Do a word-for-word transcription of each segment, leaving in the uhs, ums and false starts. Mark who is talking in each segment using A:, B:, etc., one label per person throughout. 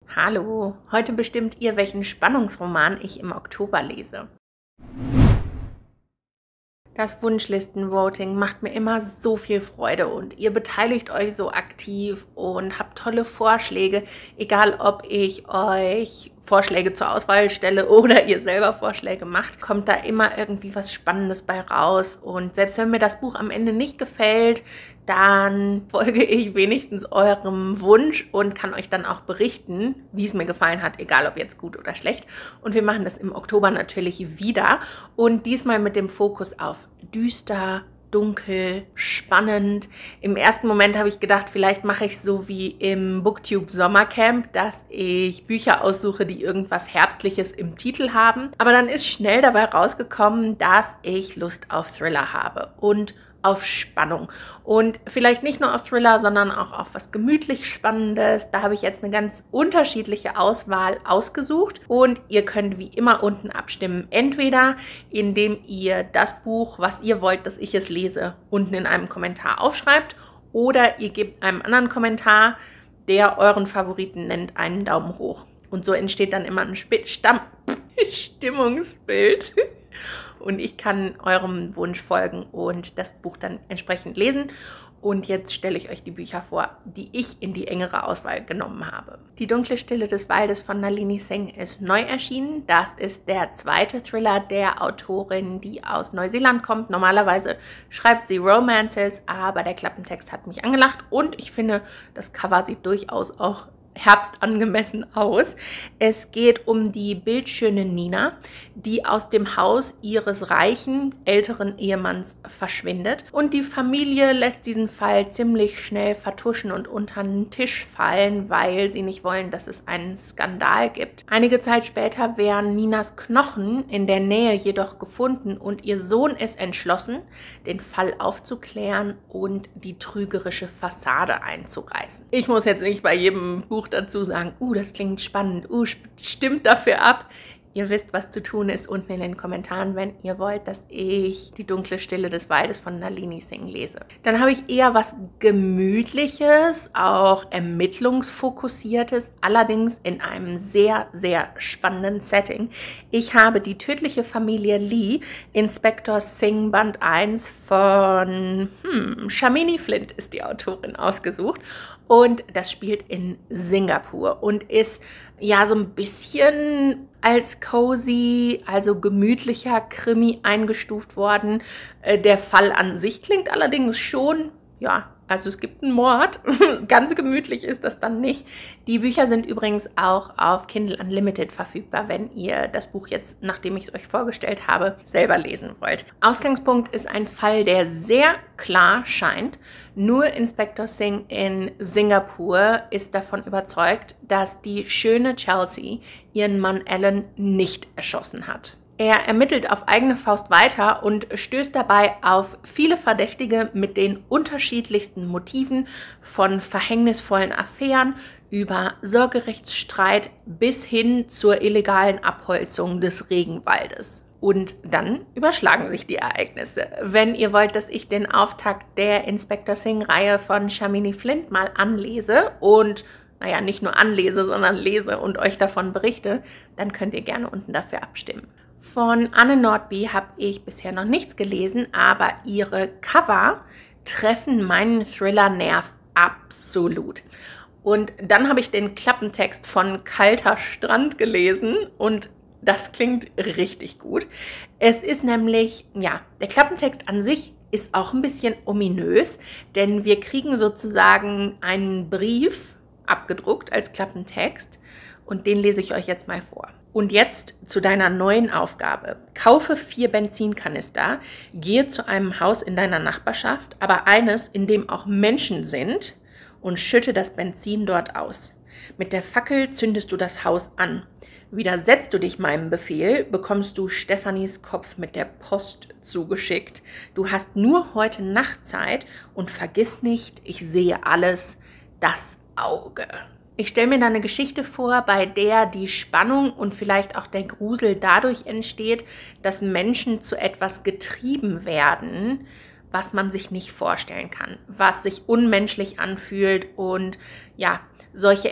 A: Hallo, heute bestimmt ihr, welchen Spannungsroman ich im Oktober lese. Das Wunschlisten-Voting macht mir immer so viel Freude und ihr beteiligt euch so aktiv und habt tolle Vorschläge, egal ob ich euch Vorschläge zur Auswahl stelle oder ihr selber Vorschläge macht, kommt da immer irgendwie was Spannendes bei raus. Und selbst wenn mir das Buch am Ende nicht gefällt, dann folge ich wenigstens eurem Wunsch und kann euch dann auch berichten, wie es mir gefallen hat, egal ob jetzt gut oder schlecht. Und wir machen das im Oktober natürlich wieder und diesmal mit dem Fokus auf düster, dunkel, spannend. Im ersten Moment habe ich gedacht, vielleicht mache ich so wie im Booktube Sommercamp, dass ich Bücher aussuche, die irgendwas Herbstliches im Titel haben. Aber dann ist schnell dabei rausgekommen, dass ich Lust auf Thriller habe und auf Spannung. Und vielleicht nicht nur auf Thriller, sondern auch auf was gemütlich Spannendes. Da habe ich jetzt eine ganz unterschiedliche Auswahl ausgesucht. Und ihr könnt wie immer unten abstimmen. Entweder indem ihr das Buch, was ihr wollt, dass ich es lese, unten in einem Kommentar aufschreibt. Oder ihr gebt einem anderen Kommentar, der euren Favoriten nennt, einen Daumen hoch. Und so entsteht dann immer ein Sp- Stamm- Stimmungsbild. Und ich kann eurem Wunsch folgen und das Buch dann entsprechend lesen. Und jetzt stelle ich euch die Bücher vor, die ich in die engere Auswahl genommen habe. Die dunkle Stille des Waldes von Nalini Singh ist neu erschienen. Das ist der zweite Thriller der Autorin, die aus Neuseeland kommt. Normalerweise schreibt sie Romances, aber der Klappentext hat mich angelacht. Und ich finde, das Cover sieht durchaus auch herbstangemessen aus. Es geht um die bildschöne Nina, die aus dem Haus ihres reichen, älteren Ehemanns verschwindet. Und die Familie lässt diesen Fall ziemlich schnell vertuschen und unter den Tisch fallen, weil sie nicht wollen, dass es einen Skandal gibt. Einige Zeit später werden Ninas Knochen in der Nähe jedoch gefunden und ihr Sohn ist entschlossen, den Fall aufzuklären und die trügerische Fassade einzureißen. Ich muss jetzt nicht bei jedem Buch dazu sagen, uh, das klingt spannend, uh, stimmt dafür ab. Ihr wisst, was zu tun ist, unten in den Kommentaren, wenn ihr wollt, dass ich die dunkle Stille des Waldes von Nalini Singh lese. Dann habe ich eher was Gemütliches, auch Ermittlungsfokussiertes, allerdings in einem sehr, sehr spannenden Setting. Ich habe die tödliche Familie Lee, Inspektor Singh Band eins von hm, Shamini Flint ist die Autorin, ausgesucht. Und das spielt in Singapur und ist ja so ein bisschen als cozy, also gemütlicher Krimi eingestuft worden. Der Fall an sich klingt allerdings schon, ja, also es gibt einen Mord. Ganz gemütlich ist das dann nicht. Die Bücher sind übrigens auch auf Kindle Unlimited verfügbar, wenn ihr das Buch jetzt, nachdem ich es euch vorgestellt habe, selber lesen wollt. Ausgangspunkt ist ein Fall, der sehr klar scheint. Nur Inspektor Singh in Singapur ist davon überzeugt, dass die schöne Chelsea ihren Mann Alan nicht erschossen hat. Er ermittelt auf eigene Faust weiter und stößt dabei auf viele Verdächtige mit den unterschiedlichsten Motiven, von verhängnisvollen Affären über Sorgerechtsstreit bis hin zur illegalen Abholzung des Regenwaldes. Und dann überschlagen sich die Ereignisse. Wenn ihr wollt, dass ich den Auftakt der Inspektor Singh-Reihe von Shamini Flint mal anlese und naja, nicht nur anlese, sondern lese und euch davon berichte, dann könnt ihr gerne unten dafür abstimmen. Von Anne Nordby habe ich bisher noch nichts gelesen, aber ihre Cover treffen meinen Thriller-Nerv absolut. Und dann habe ich den Klappentext von Kalter Strand gelesen und das klingt richtig gut. Es ist nämlich, ja, der Klappentext an sich ist auch ein bisschen ominös, denn wir kriegen sozusagen einen Brief abgedruckt als Klappentext und den lese ich euch jetzt mal vor. Und jetzt zu deiner neuen Aufgabe. Kaufe vier Benzinkanister, gehe zu einem Haus in deiner Nachbarschaft, aber eines, in dem auch Menschen sind, und schütte das Benzin dort aus. Mit der Fackel zündest du das Haus an. Widersetzt du dich meinem Befehl, bekommst du Stephanies Kopf mit der Post zugeschickt. Du hast nur heute Nacht Zeit und vergiss nicht, ich sehe alles, das Auge. Ich stelle mir da eine Geschichte vor, bei der die Spannung und vielleicht auch der Grusel dadurch entsteht, dass Menschen zu etwas getrieben werden, was man sich nicht vorstellen kann, was sich unmenschlich anfühlt und ja, solche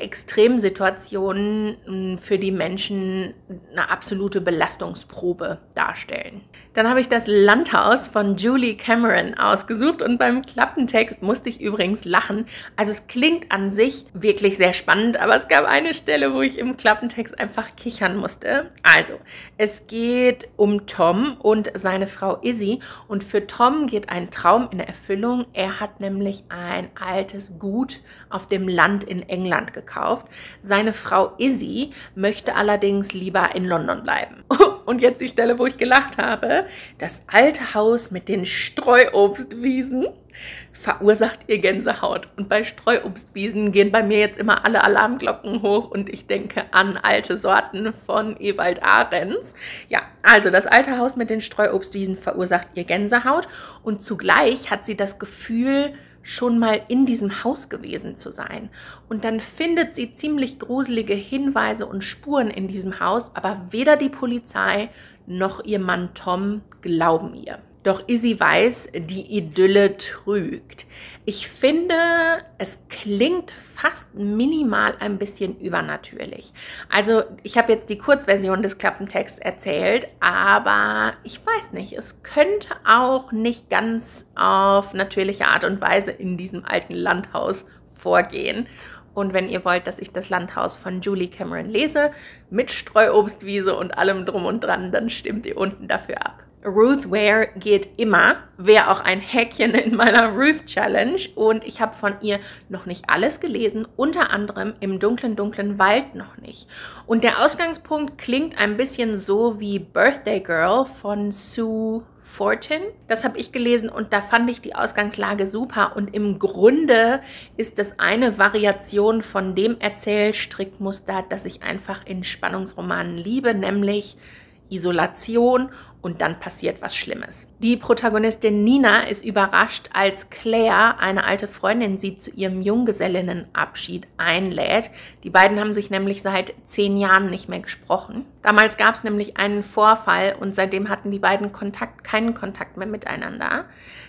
A: Extremsituationen für die Menschen eine absolute Belastungsprobe darstellen. Dann habe ich das Landhaus von Julie Cameron ausgesucht und beim Klappentext musste ich übrigens lachen. Also es klingt an sich wirklich sehr spannend, aber es gab eine Stelle, wo ich im Klappentext einfach kichern musste. Also, es geht um Tom und seine Frau Izzy und für Tom geht ein Traum in Erfüllung. Er hat nämlich ein altes Gut auf dem Land in England gekauft. Seine Frau Izzy möchte allerdings lieber in London bleiben. Und jetzt die Stelle, wo ich gelacht habe. Das alte Haus mit den Streuobstwiesen verursacht ihr Gänsehaut. Und bei Streuobstwiesen gehen bei mir jetzt immer alle Alarmglocken hoch und ich denke an alte Sorten von Ewald Ahrens. Ja, also das alte Haus mit den Streuobstwiesen verursacht ihr Gänsehaut und zugleich hat sie das Gefühl, schon mal in diesem Haus gewesen zu sein. Und dann findet sie ziemlich gruselige Hinweise und Spuren in diesem Haus, aber weder die Polizei noch ihr Mann Tom glauben ihr. Doch Izzy weiß, die Idylle trügt. Ich finde, es klingt fast minimal ein bisschen übernatürlich. Also ich habe jetzt die Kurzversion des Klappentexts erzählt, aber ich weiß nicht, es könnte auch nicht ganz auf natürliche Art und Weise in diesem alten Landhaus vorgehen. Und wenn ihr wollt, dass ich das Landhaus von Julie Cameron lese, mit Streuobstwiese und allem drum und dran, dann stimmt ihr unten dafür ab. Ruth Ware geht immer, wäre auch ein Häkchen in meiner Ruth Challenge und ich habe von ihr noch nicht alles gelesen, unter anderem Im dunklen, dunklen Wald noch nicht. Und der Ausgangspunkt klingt ein bisschen so wie Birthday Girl von Sue Fortin. Das habe ich gelesen und da fand ich die Ausgangslage super und im Grunde ist das eine Variation von dem Erzählstrickmuster, das ich einfach in Spannungsromanen liebe, nämlich Isolation und dann passiert was Schlimmes. Die Protagonistin Nina ist überrascht, als Claire, eine alte Freundin, sie zu ihrem Junggesellinnenabschied einlädt. Die beiden haben sich nämlich seit zehn Jahren nicht mehr gesprochen. Damals gab es nämlich einen Vorfall und seitdem hatten die beiden Kontakt, keinen Kontakt mehr miteinander.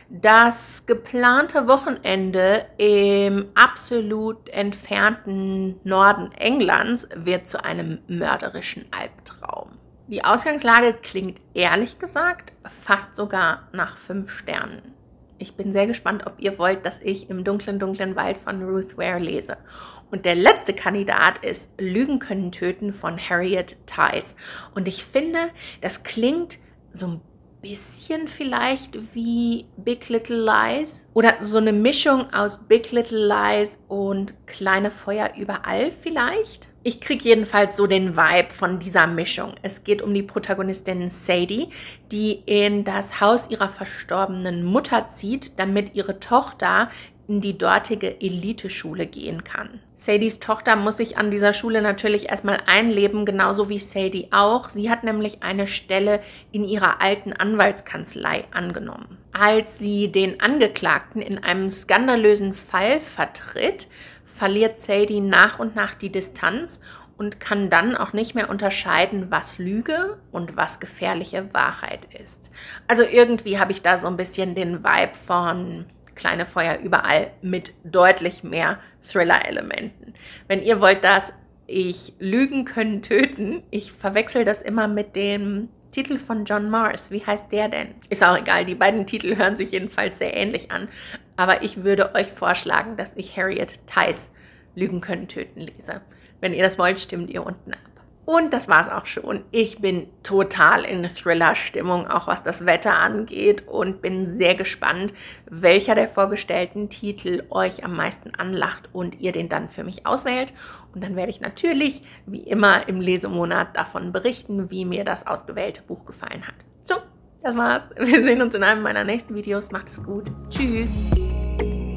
A: Das geplante Wochenende im absolut entfernten Norden Englands wird zu einem mörderischen Albtraum. Die Ausgangslage klingt ehrlich gesagt fast sogar nach fünf Sternen. Ich bin sehr gespannt, ob ihr wollt, dass ich Im dunklen, dunklen Wald von Ruth Ware lese. Und der letzte Kandidat ist Lügen können töten von Harriet Tice. Und ich finde, das klingt so ein bisschen vielleicht wie Big Little Lies oder so eine Mischung aus Big Little Lies und Kleine Feuer überall vielleicht. Ich kriege jedenfalls so den Vibe von dieser Mischung. Es geht um die Protagonistin Sadie, die in das Haus ihrer verstorbenen Mutter zieht, damit ihre Tochter in die dortige Eliteschule gehen kann. Sadies Tochter muss sich an dieser Schule natürlich erstmal einleben, genauso wie Sadie auch. Sie hat nämlich eine Stelle in ihrer alten Anwaltskanzlei angenommen. Als sie den Angeklagten in einem skandalösen Fall vertritt, verliert Sadie nach und nach die Distanz und kann dann auch nicht mehr unterscheiden, was Lüge und was gefährliche Wahrheit ist. Also irgendwie habe ich da so ein bisschen den Vibe von Kleine Feuer überall mit deutlich mehr Thriller-Elementen. Wenn ihr wollt, dass ich Lügen können töten, ich verwechsel das immer mit dem Titel von John Mars. Wie heißt der denn? Ist auch egal, die beiden Titel hören sich jedenfalls sehr ähnlich an. Aber ich würde euch vorschlagen, dass ich Harriet Tice Lügen können töten lese. Wenn ihr das wollt, stimmt ihr unten ab. Und das war's auch schon. Ich bin total in Thriller-Stimmung, auch was das Wetter angeht und bin sehr gespannt, welcher der vorgestellten Titel euch am meisten anlacht und ihr den dann für mich auswählt. Und dann werde ich natürlich, wie immer im Lesemonat, davon berichten, wie mir das ausgewählte Buch gefallen hat. So, das war's. Wir sehen uns in einem meiner nächsten Videos. Macht es gut. Tschüss.